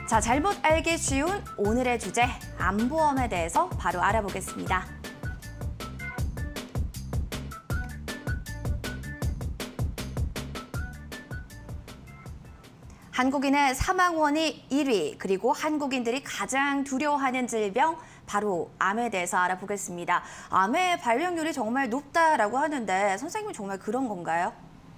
자, 잘못 알기 쉬운 오늘의 주제, 암보험에 대해서 바로 알아보겠습니다. 한국인의 사망 원인 1위, 그리고 한국인들이 가장 두려워하는 질병, 바로 암에 대해서 알아보겠습니다. 암의 발병률이 정말 높다라고 하는데 선생님 정말 그런 건가요?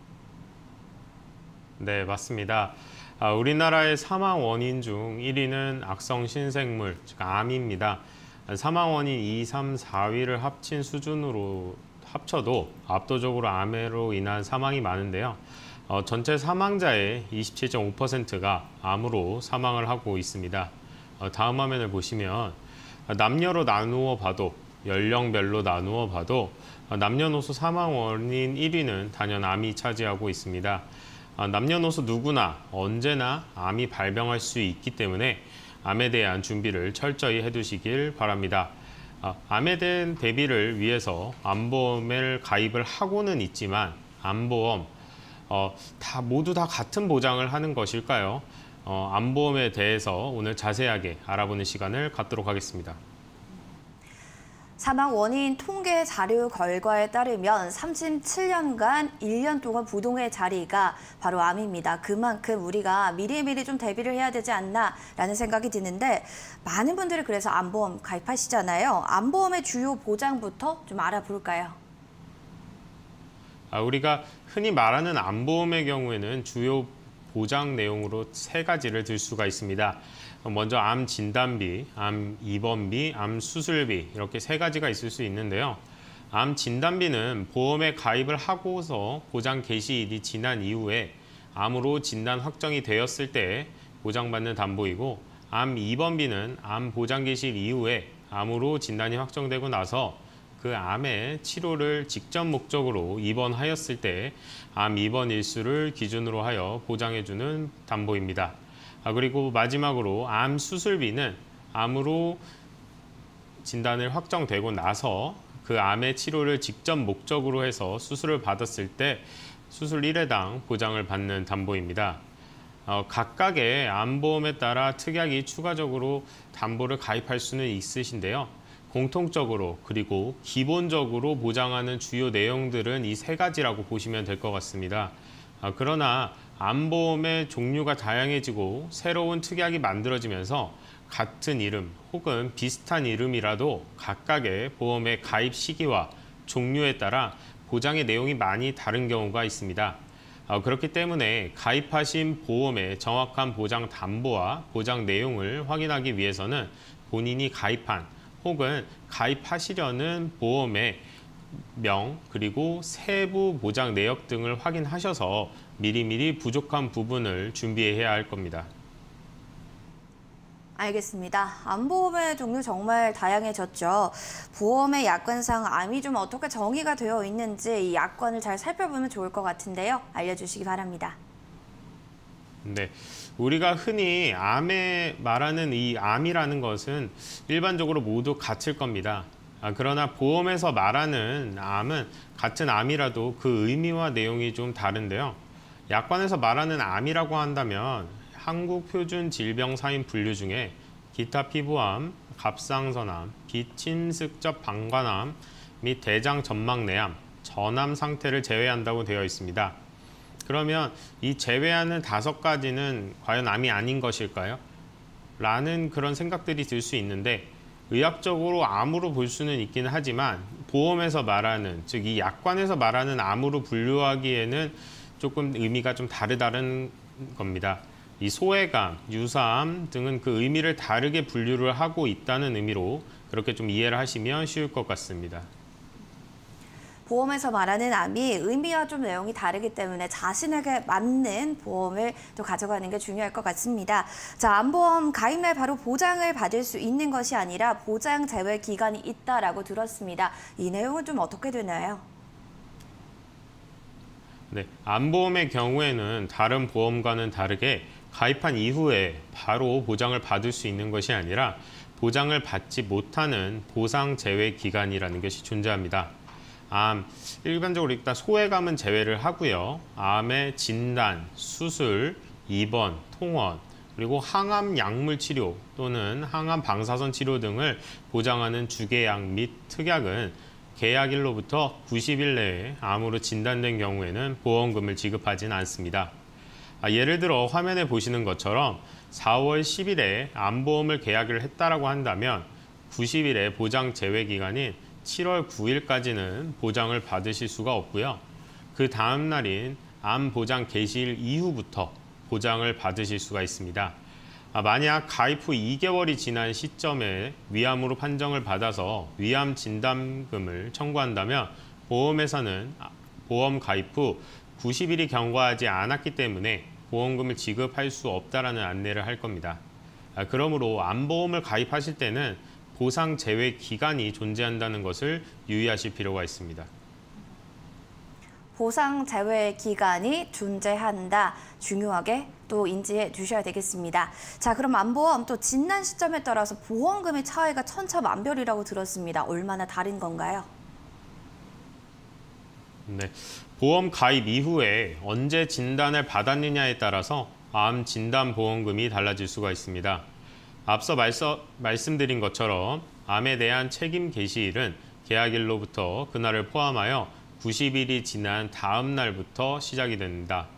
네, 맞습니다. 우리나라의 사망 원인 중 1위는 악성 신생물, 즉 암입니다. 사망 원인 2, 3, 4위를 합친 수준으로 합쳐도 압도적으로 암으로 인한 사망이 많은데요. 전체 사망자의 27.5%가 암으로 사망을 하고 있습니다. 다음 화면을 보시면 남녀로 나누어 봐도, 연령별로 나누어 봐도 남녀노소 사망 원인 1위는 단연 암이 차지하고 있습니다. 남녀노소 누구나 언제나 암이 발병할 수 있기 때문에 암에 대한 준비를 철저히 해두시길 바랍니다. 암에 대한 대비를 위해서 암보험을 가입을 하고는 있지만 암보험 모두 다 같은 보장을 하는 것일까요? 암보험에 대해서 오늘 자세하게 알아보는 시간을 갖도록 하겠습니다. 사망 원인 통계 자료 결과에 따르면 37년간 1년 동안 부동의 자리가 바로 암입니다. 그만큼 우리가 미리미리 좀 대비를 해야 되지 않나라는 생각이 드는데 많은 분들이 그래서 암보험 가입하시잖아요. 암보험의 주요 보장부터 좀 알아볼까요? 우리가 흔히 말하는 암보험의 경우에는 주요 보장 내용으로 3가지를 들 수가 있습니다. 먼저 암 진단비, 암 입원비, 암 수술비 이렇게 3가지가 있을 수 있는데요. 암 진단비는 보험에 가입을 하고서 보장 개시일이 지난 이후에 암으로 진단 확정이 되었을 때 보장받는 담보이고, 암 입원비는 암 보장 개시일 이후에 암으로 진단이 확정되고 나서 그 암의 치료를 직접 목적으로 입원하였을 때 암 입원 일수를 기준으로 하여 보장해주는 담보입니다. 그리고 마지막으로 암 수술비는 암으로 진단을 확정되고 나서 그 암의 치료를 직접 목적으로 해서 수술을 받았을 때 수술 1회당 보장을 받는 담보입니다. 각각의 암보험에 따라 특약이 추가적으로 담보를 가입할 수는 있으신데요. 공통적으로 그리고 기본적으로 보장하는 주요 내용들은 이 3가지라고 보시면 될 것 같습니다. 그러나 암보험의 종류가 다양해지고 새로운 특약이 만들어지면서 같은 이름 혹은 비슷한 이름이라도 각각의 보험의 가입 시기와 종류에 따라 보장의 내용이 많이 다른 경우가 있습니다. 그렇기 때문에 가입하신 보험의 정확한 보장 담보와 보장 내용을 확인하기 위해서는 본인이 가입한 혹은 가입하시려는 보험의 명 그리고 세부 보장 내역 등을 확인하셔서 미리미리 부족한 부분을 준비해야 할 겁니다. 알겠습니다. 암보험의 종류 정말 다양해졌죠. 보험의 약관상 암이 좀 어떻게 정의가 되어 있는지 이 약관을 잘 살펴보면 좋을 것 같은데요. 알려주시기 바랍니다. 네, 우리가 흔히 암에 말하는 이 암이라는 것은 일반적으로 모두 같을 겁니다. 그러나 보험에서 말하는 암은 같은 암이라도 그 의미와 내용이 좀 다른데요. 약관에서 말하는 암이라고 한다면 한국표준질병사인 분류 중에 기타 피부암, 갑상선암, 비침습적 방광암 및 대장점막내암, 전암 상태를 제외한다고 되어 있습니다. 그러면 이 제외하는 5가지는 과연 암이 아닌 것일까요? 라는 그런 생각들이 들 수 있는데 의학적으로 암으로 볼 수는 있기는 하지만 보험에서 말하는, 즉 이 약관에서 말하는 암으로 분류하기에는 조금 의미가 좀 다르다는 겁니다. 이 소외감, 유사암 등은 그 의미를 다르게 분류를 하고 있다는 의미로 그렇게 좀 이해를 하시면 쉬울 것 같습니다. 보험에서 말하는 암이 의미와 좀 내용이 다르기 때문에 자신에게 맞는 보험을 또 가져가는 게 중요할 것 같습니다. 자, 암보험 가입날 바로 보장을 받을 수 있는 것이 아니라 보장 제외 기간이 있다라고 들었습니다. 이 내용은 좀 어떻게 되나요? 네, 암보험의 경우에는 다른 보험과는 다르게 가입한 이후에 바로 보장을 받을 수 있는 것이 아니라 보장을 받지 못하는 보상 제외 기간이라는 것이 존재합니다. 암, 일반적으로 일단 소외감은 제외를 하고요. 암의 진단, 수술, 입원, 통원, 그리고 항암 약물 치료 또는 항암 방사선 치료 등을 보장하는 주계약 및 특약은 계약일로부터 90일 내에 암으로 진단된 경우에는 보험금을 지급하지는 않습니다. 예를 들어 화면에 보시는 것처럼 4월 10일에 암보험을 계약을 했다라고 한다면 90일의 보장 제외 기간인 7월 9일까지는 보장을 받으실 수가 없고요. 그 다음 날인 암 보장 개시일 이후부터 보장을 받으실 수가 있습니다. 만약 가입 후 2개월이 지난 시점에 위암으로 판정을 받아서 위암 진단금을 청구한다면 보험회사는 보험 가입 후 90일이 경과하지 않았기 때문에 보험금을 지급할 수 없다라는 안내를 할 겁니다. 그러므로 암보험을 가입하실 때는 보상 제외 기간이 존재한다는 것을 유의하실 필요가 있습니다. 보상 제외 기간이 존재한다. 중요하게 또 인지해 주셔야 되겠습니다. 자, 그럼 암보험 또 진단 시점에 따라서 보험금의 차이가 천차만별이라고 들었습니다. 얼마나 다른 건가요? 네, 보험 가입 이후에 언제 진단을 받았느냐에 따라서 암 진단 보험금이 달라질 수가 있습니다. 앞서 말씀드린 것처럼 암에 대한 책임 개시일은 계약일로부터 그날을 포함하여 90일이 지난 다음 날부터 시작이 됩니다.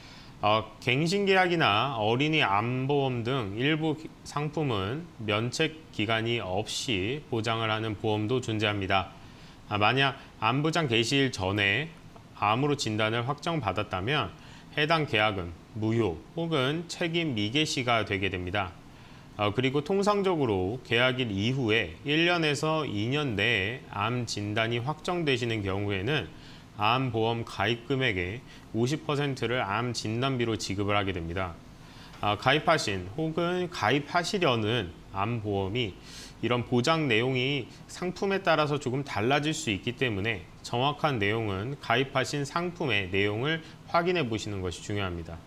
갱신계약이나 어린이 암보험 등 일부 상품은 면책 기간이 없이 보장을 하는 보험도 존재합니다. 만약 암보장 개시일 전에 암으로 진단을 확정받았다면 해당 계약은 무효 혹은 책임 미개시가 되게 됩니다. 그리고 통상적으로 계약일 이후에 1년에서 2년 내에 암 진단이 확정되시는 경우에는 암보험 가입 금액의 50%를 암 진단비로 지급을 하게 됩니다. 가입하신 혹은 가입하시려는 암보험이 이런 보장 내용이 상품에 따라서 조금 달라질 수 있기 때문에 정확한 내용은 가입하신 상품의 내용을 확인해 보시는 것이 중요합니다.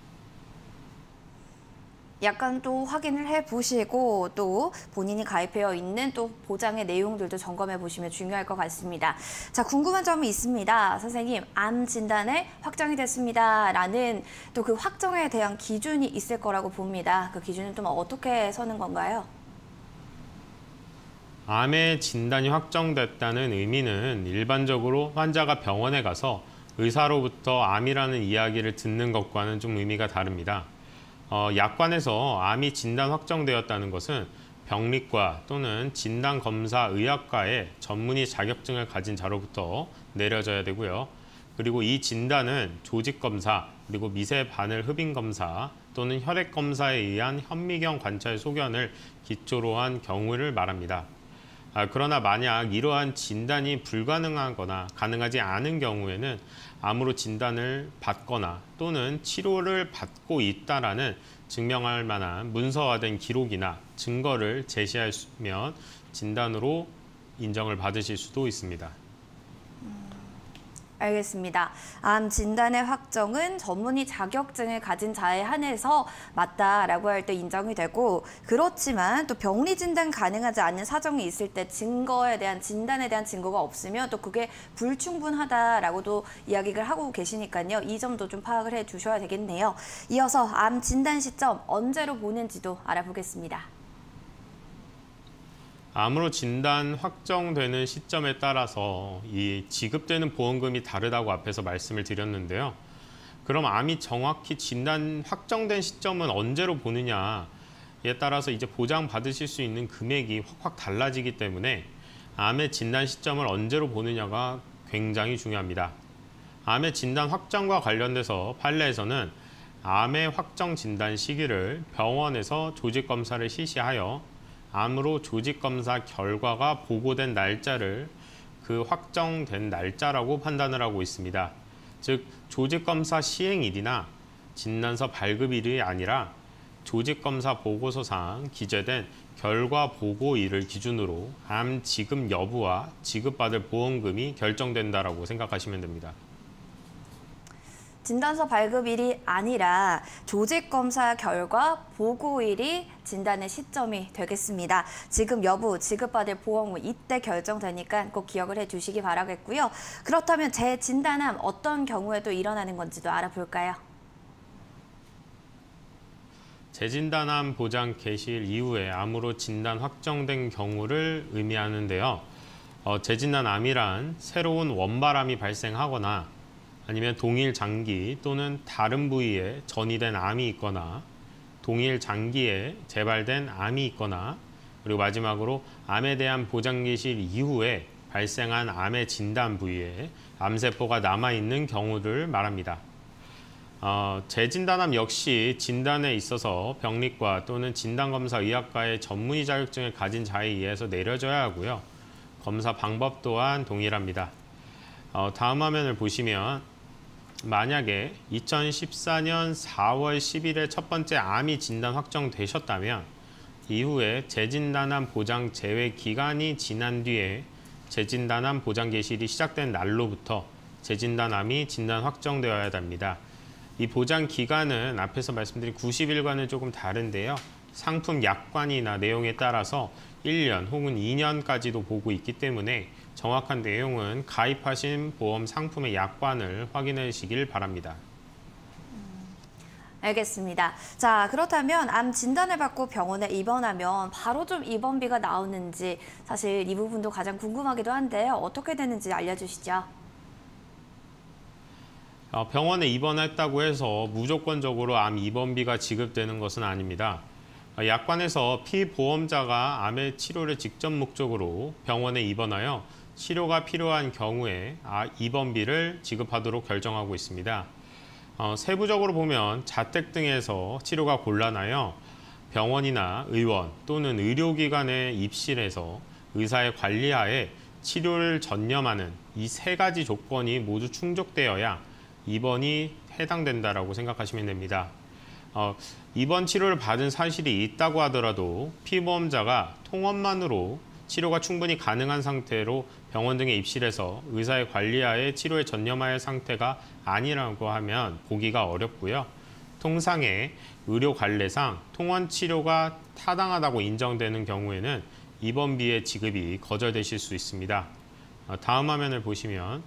약간 또 확인을 해보시고 또 본인이 가입되어 있는 또 보장의 내용들도 점검해 보시면 중요할 것 같습니다. 자, 궁금한 점이 있습니다. 선생님, 암 진단에 확정이 됐습니다라는 또 그 확정에 대한 기준이 있을 거라고 봅니다. 그 기준은 좀 어떻게 서는 건가요? 암의 진단이 확정됐다는 의미는 일반적으로 환자가 병원에 가서 의사로부터 암이라는 이야기를 듣는 것과는 좀 의미가 다릅니다. 약관에서 암이 진단 확정되었다는 것은 병리과 또는 진단검사의학과의 전문의 자격증을 가진 자로부터 내려져야 되고요. 그리고 이 진단은 조직검사, 그리고 미세바늘 흡인검사 또는 혈액검사에 의한 현미경 관찰 소견을 기초로 한 경우를 말합니다. 그러나 만약 이러한 진단이 불가능하거나 가능하지 않은 경우에는 암으로 진단을 받거나 또는 치료를 받고 있다라는 증명할 만한 문서화된 기록이나 증거를 제시하면 진단으로 인정을 받으실 수도 있습니다. 알겠습니다. 암 진단의 확정은 전문의 자격증을 가진 자에 한해서 맞다라고 할 때 인정이 되고, 그렇지만 또 병리 진단 가능하지 않는 사정이 있을 때 진단에 대한 증거가 없으면 또 그게 불충분하다라고도 이야기를 하고 계시니까요. 이 점도 좀 파악을 해 주셔야 되겠네요. 이어서 암 진단 시점 언제로 보는지도 알아보겠습니다. 암으로 진단 확정되는 시점에 따라서 이 지급되는 보험금이 다르다고 앞에서 말씀을 드렸는데요. 그럼 암이 정확히 진단 확정된 시점은 언제로 보느냐에 따라서 이제 보장 받으실 수 있는 금액이 확 달라지기 때문에 암의 진단 시점을 언제로 보느냐가 굉장히 중요합니다. 암의 진단 확정과 관련돼서 판례에서는 암의 확정 진단 시기를 병원에서 조직검사를 실시하여 암으로 조직검사 결과가 보고된 날짜를 그 확정된 날짜라고 판단을 하고 있습니다. 즉, 조직검사 시행일이나 진단서 발급일이 아니라 조직검사 보고서상 기재된 결과 보고일을 기준으로 암 지급 여부와 지급받을 보험금이 결정된다라고 생각하시면 됩니다. 진단서 발급일이 아니라 조직검사 결과 보고일이 진단의 시점이 되겠습니다. 지급 여부, 지급받을 보험은 이때 결정되니까 꼭 기억을 해주시기 바라겠고요. 그렇다면 재진단암 어떤 경우에도 일어나는 건지도 알아볼까요? 재진단암 보장 개시일 이후에 암으로 진단 확정된 경우를 의미하는데요. 재진단암이란 새로운 원발암이 발생하거나 아니면 동일 장기 또는 다른 부위에 전이된 암이 있거나 동일 장기에 재발된 암이 있거나 그리고 마지막으로 암에 대한 보장 개시일 이후에 발생한 암의 진단 부위에 암세포가 남아있는 경우를 말합니다. 재진단암 역시 진단에 있어서 병리과 또는 진단검사의학과의 전문의 자격증을 가진 자에 의해서 내려져야 하고요. 검사 방법 또한 동일합니다. 다음 화면을 보시면 만약에 2014년 4월 10일에 첫 번째 암이 진단 확정되셨다면 이후에 재진단암 보장 제외 기간이 지난 뒤에 재진단암 보장 개시일이 시작된 날로부터 재진단암이 진단 확정되어야 합니다. 이 보장 기간은 앞에서 말씀드린 90일과는 조금 다른데요. 상품 약관이나 내용에 따라서 1년 혹은 2년까지도 보고 있기 때문에 정확한 내용은 가입하신 보험 상품의 약관을 확인해 주시길 바랍니다. 알겠습니다. 자, 그렇다면 암 진단을 받고 병원에 입원하면 바로 좀 입원비가 나오는지 사실 이 부분도 가장 궁금하기도 한데요. 어떻게 되는지 알려주시죠. 병원에 입원했다고 해서 무조건적으로 암 입원비가 지급되는 것은 아닙니다. 약관에서 피보험자가 암의 치료를 직접 목적으로 병원에 입원하여 치료가 필요한 경우에 입원비를 지급하도록 결정하고 있습니다. 세부적으로 보면 자택 등에서 치료가 곤란하여 병원이나 의원 또는 의료기관에 입실해서 의사의 관리하에 치료를 전념하는 이 세 가지 조건이 모두 충족되어야 입원이 해당된다라고 생각하시면 됩니다. 입원 치료를 받은 사실이 있다고 하더라도 피보험자가 통원만으로 치료가 충분히 가능한 상태로 병원 등에 입실해서 의사의 관리하에 치료에 전념할 상태가 아니라고 하면 보기가 어렵고요. 통상의 의료 관례상 통원 치료가 타당하다고 인정되는 경우에는 입원비의 지급이 거절되실 수 있습니다. 다음 화면을 보시면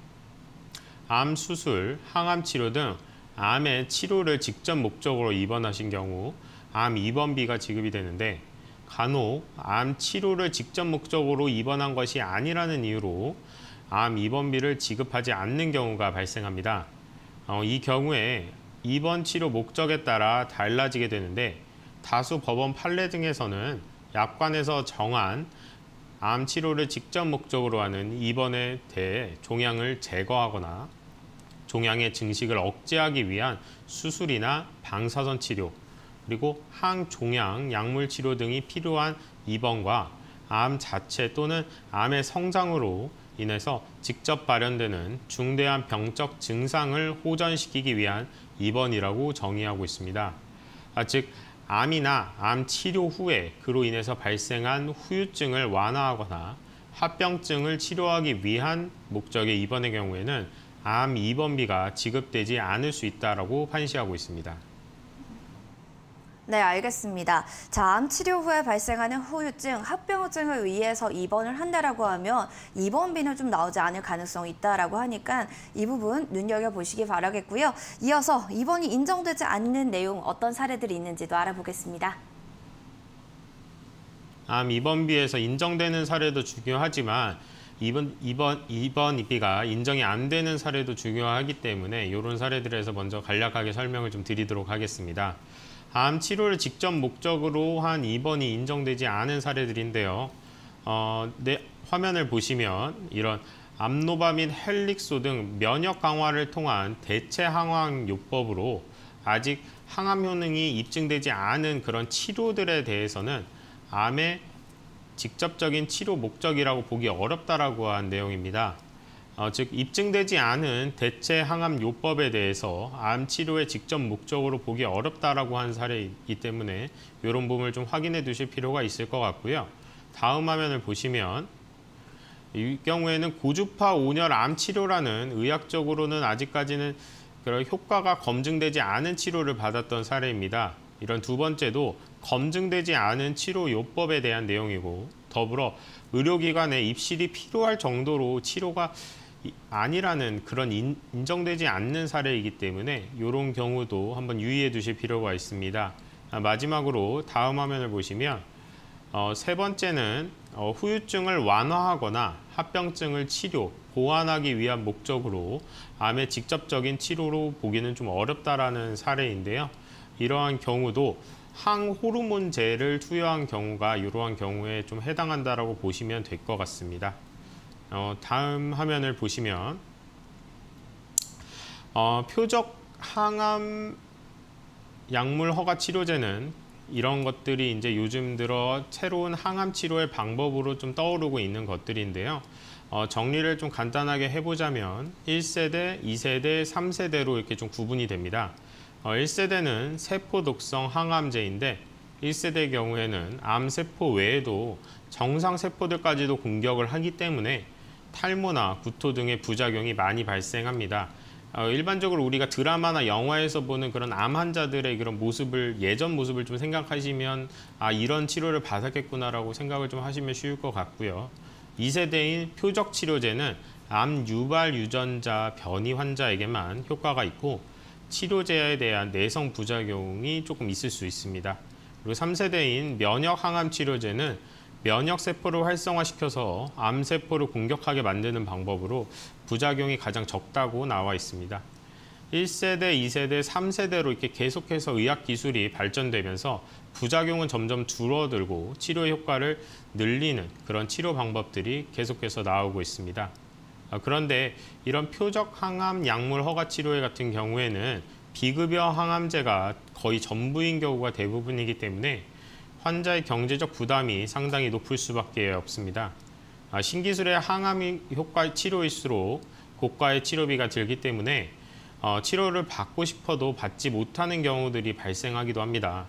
암 수술, 항암 치료 등 암의 치료를 직접 목적으로 입원하신 경우 암 입원비가 지급이 되는데 간혹 암 치료를 직접 목적으로 입원한 것이 아니라는 이유로 암 입원비를 지급하지 않는 경우가 발생합니다. 이 경우에 입원 치료 목적에 따라 달라지게 되는데 다수 법원 판례 등에서는 약관에서 정한 암 치료를 직접 목적으로 하는 입원에 대해 종양을 제거하거나 종양의 증식을 억제하기 위한 수술이나 방사선 치료, 그리고 항종양 약물 치료 등이 필요한 입원과 암 자체 또는 암의 성장으로 인해서 직접 발현되는 중대한 병적 증상을 호전시키기 위한 입원이라고 정의하고 있습니다. 즉, 암이나 암 치료 후에 그로 인해서 발생한 후유증을 완화하거나 합병증을 치료하기 위한 목적의 입원의 경우에는 암 입원비가 지급되지 않을 수 있다고 판시하고 있습니다. 네, 알겠습니다. 자, 암 치료 후에 발생하는 후유증, 합병증을 의해서 입원을 한다라고 하면 입원비는 좀 나오지 않을 가능성이 있다라고 하니까 이 부분 눈여겨보시기 바라겠고요. 이어서 입원이 인정되지 않는 내용 어떤 사례들이 있는지도 알아보겠습니다. 암 입원비에서 인정되는 사례도 중요하지만 입원비가 인정이 안 되는 사례도 중요하기 때문에 이런 사례들에서 먼저 간략하게 설명을 좀 드리도록 하겠습니다. 암 치료를 직접 목적으로 한 입원이 인정되지 않은 사례들인데요. 화면을 보시면 이런 암노바민, 헬릭소 등 면역 강화를 통한 대체 항암 요법으로 아직 항암 효능이 입증되지 않은 그런 치료들에 대해서는 암의 직접적인 치료 목적이라고 보기 어렵다라고 한 내용입니다. 즉 입증되지 않은 대체 항암 요법에 대해서 암 치료의 직접 목적으로 보기 어렵다라고 한 사례이기 때문에 이런 부분을 좀 확인해 두실 필요가 있을 것 같고요. 다음 화면을 보시면 이 경우에는 고주파 온열 암 치료라는 의학적으로는 아직까지는 그런 효과가 검증되지 않은 치료를 받았던 사례입니다. 이런 두 번째도 검증되지 않은 치료 요법에 대한 내용이고 더불어 의료기관에 입실이 필요할 정도로 치료가 아니라는 그런 인정되지 않는 사례이기 때문에 이런 경우도 한번 유의해 두실 필요가 있습니다. 마지막으로 다음 화면을 보시면 세 번째는 후유증을 완화하거나 합병증을 치료, 보완하기 위한 목적으로 암의 직접적인 치료로 보기는 좀 어렵다라는 사례인데요. 이러한 경우도 항호르몬제를 투여한 경우가 이러한 경우에 좀 해당한다라고 보시면 될 것 같습니다. 다음 화면을 보시면 표적 항암 약물 허가 치료제는 이런 것들이 이제 요즘 들어 새로운 항암 치료의 방법으로 좀 떠오르고 있는 것들인데요. 정리를 좀 간단하게 해보자면 1세대, 2세대, 3세대로 이렇게 좀 구분이 됩니다. 1세대는 세포 독성 항암제인데 1세대의 경우에는 암세포 외에도 정상 세포들까지도 공격을 하기 때문에 탈모나 구토 등의 부작용이 많이 발생합니다. 일반적으로 우리가 드라마나 영화에서 보는 그런 암 환자들의 그런 모습을, 예전 모습을 좀 생각하시면 이런 치료를 받았겠구나라고 생각을 좀 하시면 쉬울 것 같고요. 2세대인 표적 치료제는 암 유발 유전자 변이 환자에게만 효과가 있고 치료제에 대한 내성 부작용이 조금 있을 수 있습니다. 그리고 3세대인 면역 항암 치료제는 면역 세포를 활성화시켜서 암세포를 공격하게 만드는 방법으로 부작용이 가장 적다고 나와 있습니다. 1세대, 2세대, 3세대로 이렇게 계속해서 의학 기술이 발전되면서 부작용은 점점 줄어들고 치료 효과를 늘리는 그런 치료 방법들이 계속해서 나오고 있습니다. 그런데 이런 표적 항암 약물 허가 치료회 같은 경우에는 비급여 항암제가 거의 전부인 경우가 대부분이기 때문에 환자의 경제적 부담이 상당히 높을 수밖에 없습니다. 신기술의 항암 효과 치료일수록 고가의 치료비가 들기 때문에 치료를 받고 싶어도 받지 못하는 경우들이 발생하기도 합니다.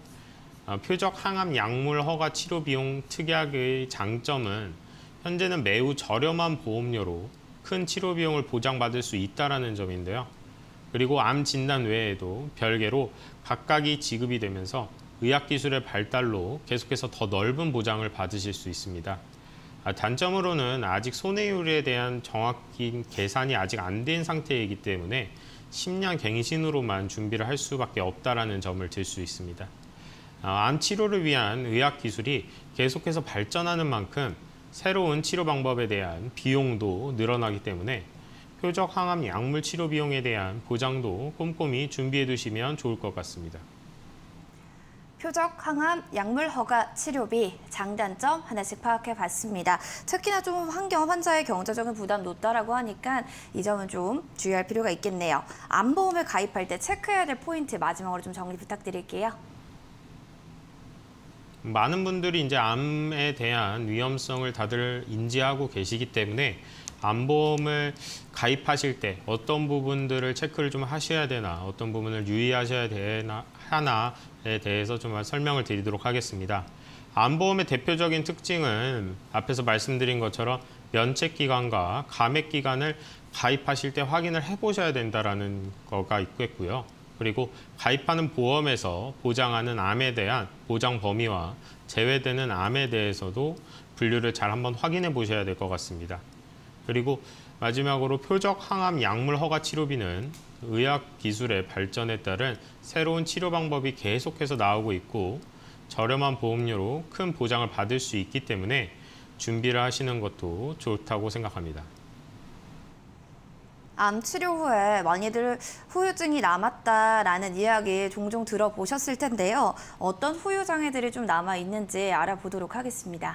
표적 항암 약물 허가 치료 비용 특약의 장점은 현재는 매우 저렴한 보험료로 큰 치료 비용을 보장받을 수 있다는 점인데요. 그리고 암 진단 외에도 별개로 각각이 지급이 되면서 의학기술의 발달로 계속해서 더 넓은 보장을 받으실 수 있습니다. 단점으로는 아직 손해율에 대한 정확히 계산이 아직 안 된 상태이기 때문에 심량 갱신으로만 준비를 할 수밖에 없다는 점을 들 수 있습니다. 암 치료를 위한 의학기술이 계속해서 발전하는 만큼 새로운 치료 방법에 대한 비용도 늘어나기 때문에 표적 항암 약물 치료 비용에 대한 보장도 꼼꼼히 준비해 두시면 좋을 것 같습니다. 표적 항암 약물 허가 치료비 장단점 하나씩 파악해 봤습니다. 특히나 좀 환자의 경제적인 부담 높다라고 하니까 이 점은 좀 주의할 필요가 있겠네요. 암보험에 가입할 때 체크해야 될 포인트 마지막으로 좀 정리 부탁드릴게요. 많은 분들이 이제 암에 대한 위험성을 다들 인지하고 계시기 때문에 암보험을 가입하실 때 어떤 부분들을 체크를 좀 하셔야 되나, 어떤 부분을 유의하셔야 하나에 대해서 좀 설명을 드리도록 하겠습니다. 암보험의 대표적인 특징은 앞에서 말씀드린 것처럼 면책기간과 감액기간을 가입하실 때 확인을 해보셔야 된다는 거가 있겠고요. 그리고 가입하는 보험에서 보장하는 암에 대한 보장 범위와 제외되는 암에 대해서도 분류를 잘 한번 확인해 보셔야 될 것 같습니다. 그리고 마지막으로 표적 항암 약물 허가 치료비는 의학 기술의 발전에 따른 새로운 치료 방법이 계속해서 나오고 있고 저렴한 보험료로 큰 보장을 받을 수 있기 때문에 준비를 하시는 것도 좋다고 생각합니다. 암 치료 후에 많이들 후유증이 남았다라는 이야기 종종 들어보셨을 텐데요. 어떤 후유 장애들이 좀 남아 있는지 알아보도록 하겠습니다.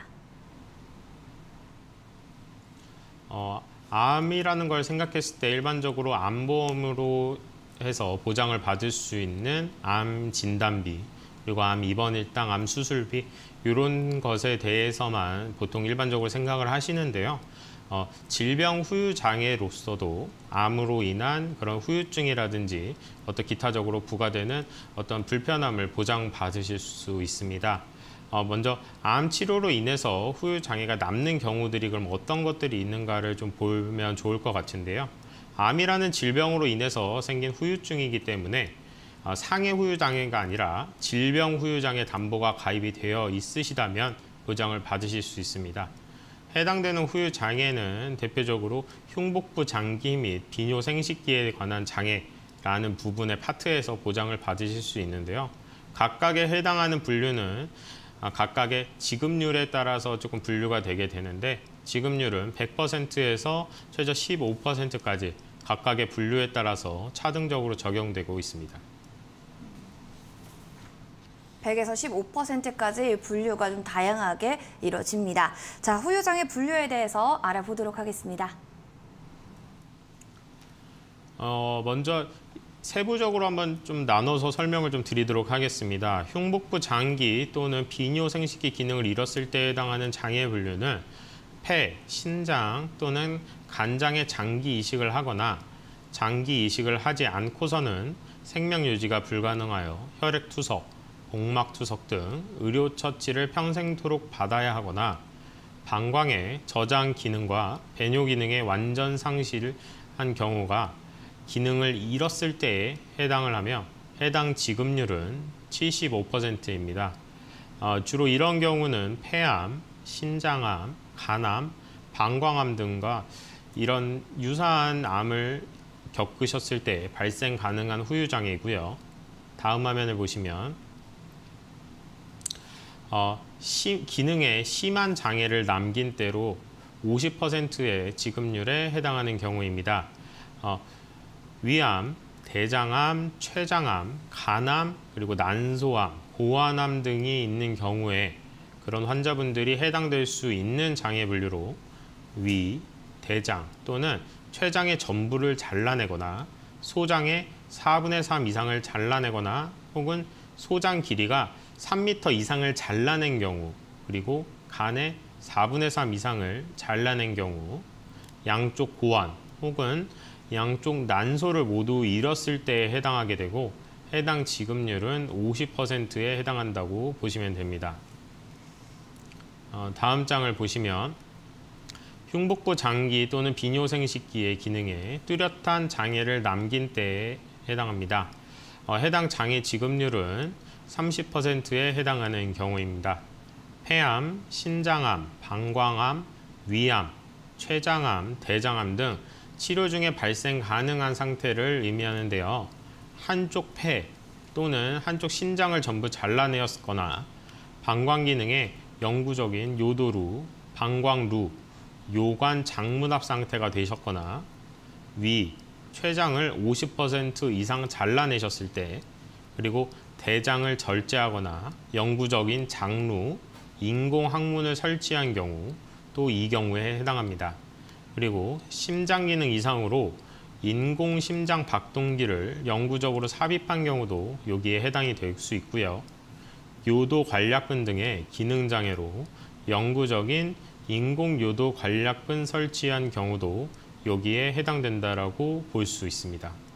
암이라는 걸 생각했을 때 일반적으로 암보험으로 해서 보장을 받을 수 있는 암 진단비, 그리고 암 입원일당, 암 수술비 이런 것에 대해서만 보통 일반적으로 생각을 하시는데요. 질병 후유 장애로서도 암으로 인한 그런 후유증이라든지 어떤 기타적으로 부과되는 어떤 불편함을 보장받으실 수 있습니다. 먼저 암 치료로 인해서 후유 장애가 남는 경우들이 그럼 어떤 것들이 있는가를 좀 보면 좋을 것 같은데요. 암이라는 질병으로 인해서 생긴 후유증이기 때문에 상해 후유 장애가 아니라 질병 후유 장애 담보가 가입이 되어 있으시다면 보장을 받으실 수 있습니다. 해당되는 후유 장애는 대표적으로 흉복부 장기 및 비뇨 생식기에 관한 장애라는 부분의 파트에서 보장을 받으실 수 있는데요. 각각에 해당하는 분류는 각각의 지급률에 따라서 조금 분류가 되게 되는데 지급률은 100%에서 최저 15%까지 각각의 분류에 따라서 차등적으로 적용되고 있습니다. 100에서 15%까지 분류가 좀 다양하게 이루어집니다. 자, 후유장애 분류에 대해서 알아보도록 하겠습니다. 먼저 세부적으로 한번 좀 나눠서 설명을 좀 드리도록 하겠습니다. 흉복부 장기 또는 비뇨생식기 기능을 잃었을 때에 해당하는 장애 분류는 폐, 신장 또는 간장의 장기 이식을 하거나 장기 이식을 하지 않고서는 생명 유지가 불가능하여 혈액투석, 복막투석 등 의료 처치를 평생토록 받아야 하거나 방광의 저장 기능과 배뇨 기능의 완전 상실한 경우가 기능을 잃었을 때에 해당을 하며 해당 지급률은 75%입니다. 주로 이런 경우는 폐암, 신장암, 간암, 방광암 등과 이런 유사한 암을 겪으셨을 때 발생 가능한 후유장애이고요. 다음 화면을 보시면 기능에 심한 장애를 남긴 때로 50%의 지급률에 해당하는 경우입니다. 위암, 대장암, 췌장암, 간암, 그리고 난소암, 고환암 등이 있는 경우에 그런 환자분들이 해당될 수 있는 장애 분류로 위, 대장 또는 췌장의 전부를 잘라내거나 소장의 4분의 3 이상을 잘라내거나 혹은 소장 길이가 3m 이상을 잘라낸 경우 그리고 간의 4분의 3 이상을 잘라낸 경우 양쪽 고환 혹은 양쪽 난소를 모두 잃었을 때에 해당하게 되고 해당 지급률은 50%에 해당한다고 보시면 됩니다. 다음 장을 보시면 흉복부 장기 또는 비뇨생식기의 기능에 뚜렷한 장애를 남긴 때에 해당합니다. 해당 장애 지급률은 30%에 해당하는 경우입니다. 폐암, 신장암, 방광암, 위암, 췌장암, 대장암 등 치료 중에 발생 가능한 상태를 의미하는데요. 한쪽 폐 또는 한쪽 신장을 전부 잘라내었거나 방광 기능에 영구적인 요도루, 방광루, 요관 장문합 상태가 되셨거나 위, 췌장을 50% 이상 잘라내셨을 때 그리고 대장을 절제하거나 영구적인 장루, 인공 항문을 설치한 경우 또 이 경우에 해당합니다. 그리고 심장 기능 이상으로 인공 심장 박동기를 영구적으로 삽입한 경우도 여기에 해당이 될 수 있고요. 요도 관략근 등의 기능 장애로 영구적인 인공 요도 관략근 설치한 경우도 여기에 해당된다라고 볼 수 있습니다.